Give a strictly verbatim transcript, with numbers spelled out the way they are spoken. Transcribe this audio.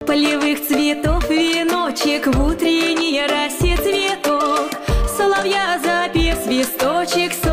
Полевых цветов веночек, в утренней росе цветок, соловья запев свисточек.